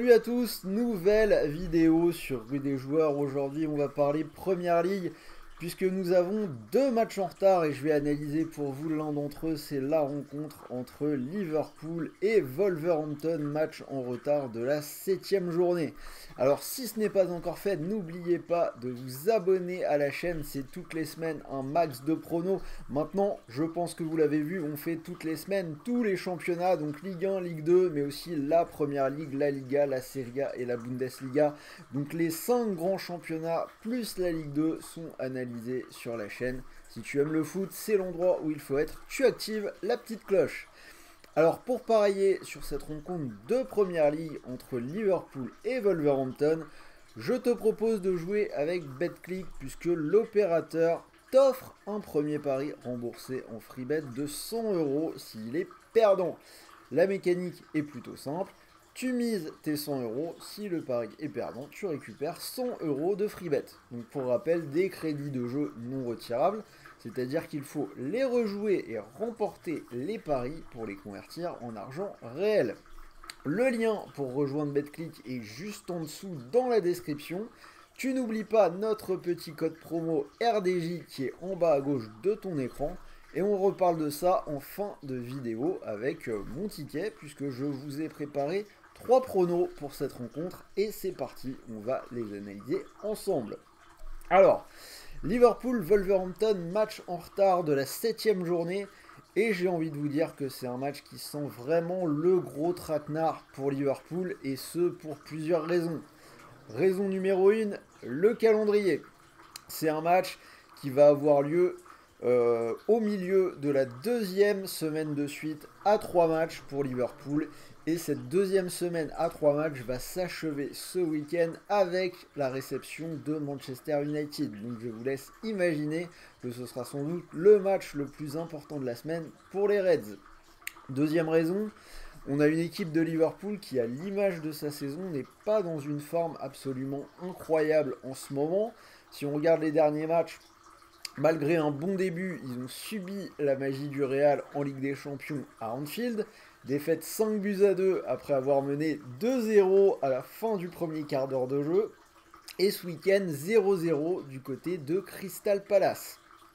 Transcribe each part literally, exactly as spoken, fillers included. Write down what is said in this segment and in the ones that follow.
Salut à tous, nouvelle vidéo sur Rue des Joueurs. Aujourd'hui on va parler Première Ligue puisque nous avons deux matchs en retard et je vais analyser pour vous l'un d'entre eux. C'est la rencontre entre Liverpool et Wolverhampton, match en retard de la septième journée. Alors si ce n'est pas encore fait, n'oubliez pas de vous abonner à la chaîne, c'est toutes les semaines un max de pronos. Maintenant je pense que vous l'avez vu, on fait toutes les semaines tous les championnats, donc Ligue un, Ligue deux, mais aussi la Première Ligue, la Liga, la Serie A et la Bundesliga. Donc les cinq grands championnats plus la Ligue deux sont analysés sur la chaîne. Si tu aimes le foot, c'est l'endroit où il faut être. Tu actives la petite cloche. Alors pour parier sur cette rencontre de Première Ligue entre Liverpool et Wolverhampton, je te propose de jouer avec BetClick puisque l'opérateur t'offre un premier pari remboursé en free bet de cent euros s'il est perdant. La mécanique est plutôt simple. Tu mises tes cent euros, si le pari est perdant, tu récupères cent euros de free bet. Donc pour rappel, des crédits de jeu non retirables, c'est-à-dire qu'il faut les rejouer et remporter les paris pour les convertir en argent réel. Le lien pour rejoindre BetClick est juste en dessous dans la description. Tu n'oublies pas notre petit code promo R D J qui est en bas à gauche de ton écran. Et on reparle de ça en fin de vidéo avec mon ticket puisque je vous ai préparé trois pronos pour cette rencontre et c'est parti, on va les analyser ensemble. Alors, Liverpool-Wolverhampton, match en retard de la septième journée et j'ai envie de vous dire que c'est un match qui sent vraiment le gros traquenard pour Liverpool et ce pour plusieurs raisons. Raison numéro un, le calendrier. C'est un match qui va avoir lieu Euh, au milieu de la deuxième semaine de suite à trois matchs pour Liverpool. Et cette deuxième semaine à trois matchs va s'achever ce week-end avec la réception de Manchester United. Donc je vous laisse imaginer que ce sera sans doute le match le plus important de la semaine pour les Reds. Deuxième raison, on a une équipe de Liverpool qui, à l'image de sa saison, n'est pas dans une forme absolument incroyable en ce moment. Si on regarde les derniers matchs, malgré un bon début, ils ont subi la magie du Real en Ligue des Champions à Anfield. Défaite cinq buts à deux après avoir mené deux zéro à la fin du premier quart d'heure de jeu. Et ce week-end, zéro zéro du côté de Crystal Palace.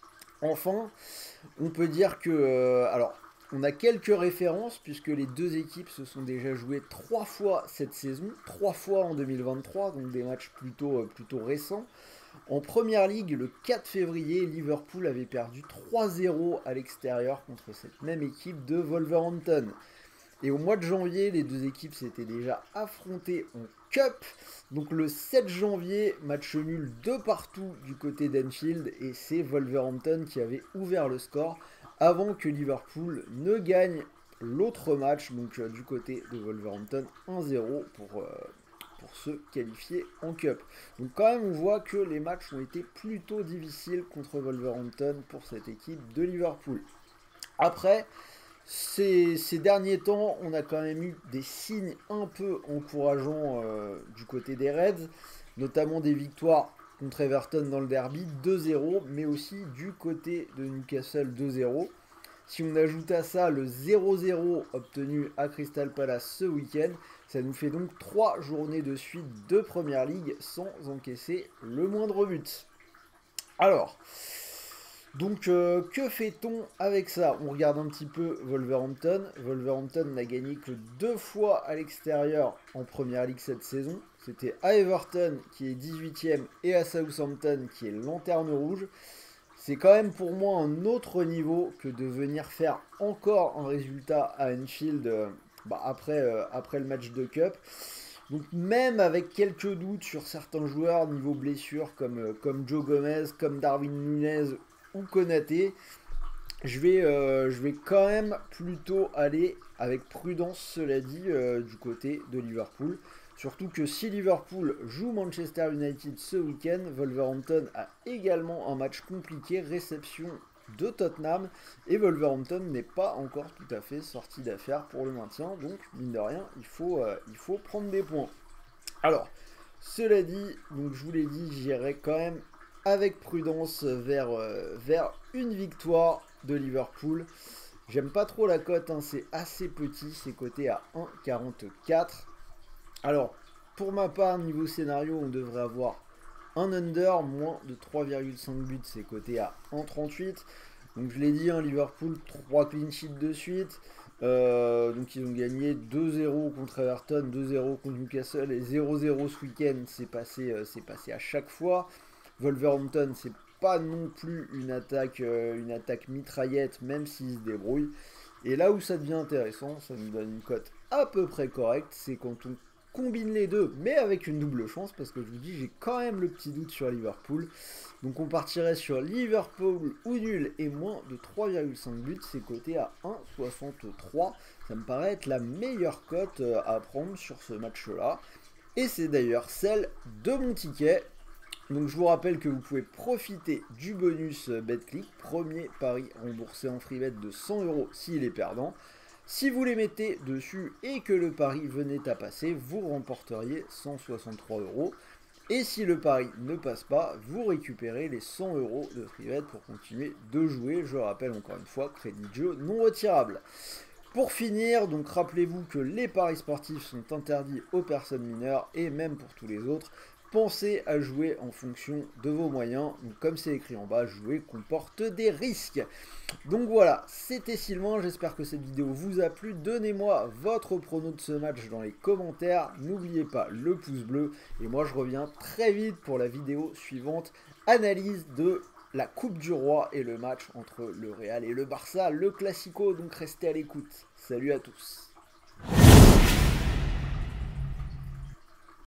Enfin, on peut dire que... Euh, alors, on a quelques références puisque les deux équipes se sont déjà jouées trois fois cette saison. Trois fois en deux mille vingt-trois, donc des matchs plutôt, euh, plutôt récents. En Première Ligue, le quatre février, Liverpool avait perdu trois zéro à l'extérieur contre cette même équipe de Wolverhampton. Et au mois de janvier, les deux équipes s'étaient déjà affrontées en Cup. Donc le sept janvier, match nul de partout du côté d'Anfield et c'est Wolverhampton qui avait ouvert le score avant que Liverpool ne gagne l'autre match, donc euh, du côté de Wolverhampton un zéro pour... Euh, pour se qualifier en Cup. Donc quand même on voit que les matchs ont été plutôt difficiles contre Wolverhampton pour cette équipe de Liverpool. Après, ces, ces derniers temps, on a quand même eu des signes un peu encourageants euh, du côté des Reds, notamment des victoires contre Everton dans le derby deux zéro, mais aussi du côté de Newcastle deux zéro. Si on ajoute à ça le zéro zéro obtenu à Crystal Palace ce week-end, ça nous fait donc trois journées de suite de Première Ligue sans encaisser le moindre but. Alors, donc euh, que fait-on avec ça? On regarde un petit peu Wolverhampton. Wolverhampton n'a gagné que deux fois à l'extérieur en Première Ligue cette saison. C'était à Everton qui est dix-huitième et à Southampton qui est lanterne rouge. C'est quand même pour moi un autre niveau que de venir faire encore un résultat à Anfield euh, bah après, euh, après le match de Cup. Donc même avec quelques doutes sur certains joueurs niveau blessure comme, euh, comme Joe Gomez, comme Darwin Nunez ou Konaté, je vais, euh, je vais quand même plutôt aller avec prudence, cela dit, euh, du côté de Liverpool. Surtout que si Liverpool joue Manchester United ce week-end, Wolverhampton a également un match compliqué, réception de Tottenham, et Wolverhampton n'est pas encore tout à fait sorti d'affaire pour le maintien, donc mine de rien, il faut, euh, il faut prendre des points. Alors, cela dit, donc je vous l'ai dit, j'irai quand même avec prudence vers, euh, vers une victoire de Liverpool. J'aime pas trop la cote, hein, c'est assez petit, c'est coté à un virgule quarante-quatre. Alors, pour ma part, niveau scénario, on devrait avoir un under, moins de trois virgule cinq buts, c'est coté à un virgule trente-huit. Donc je l'ai dit, hein, Liverpool, trois clean sheets de suite. Euh, donc ils ont gagné deux zéro contre Everton, deux zéro contre Newcastle et zéro zéro ce week-end, c'est passé, euh, c'est passé à chaque fois. Wolverhampton, c'est pas non plus une attaque, euh, une attaque mitraillette, même s'ils se débrouillent. Et là où ça devient intéressant, ça nous donne une cote à peu près correcte, c'est quand on combine les deux, mais avec une double chance, parce que je vous dis, j'ai quand même le petit doute sur Liverpool. Donc on partirait sur Liverpool ou nul et moins de trois virgule cinq buts, c'est coté à un virgule soixante-trois. Ça me paraît être la meilleure cote à prendre sur ce match-là. Et c'est d'ailleurs celle de mon ticket. Donc je vous rappelle que vous pouvez profiter du bonus BetClick, premier pari remboursé en free bet de cent euros s'il est perdant. Si vous les mettez dessus et que le pari venait à passer, vous remporteriez cent soixante-trois euros. Et si le pari ne passe pas, vous récupérez les cent euros de free bet pour continuer de jouer. Je rappelle encore une fois, crédit de jeu non retirable. Pour finir, donc rappelez-vous que les paris sportifs sont interdits aux personnes mineures et même pour tous les autres. Pensez à jouer en fonction de vos moyens. Donc, comme c'est écrit en bas, jouer comporte des risques. Donc voilà, c'était Sylvain. J'espère que cette vidéo vous a plu. Donnez-moi votre prono de ce match dans les commentaires. N'oubliez pas le pouce bleu. Et moi, je reviens très vite pour la vidéo suivante. Analyse de la Coupe du Roi et le match entre le Real et le Barça, le Classico. Donc restez à l'écoute. Salut à tous.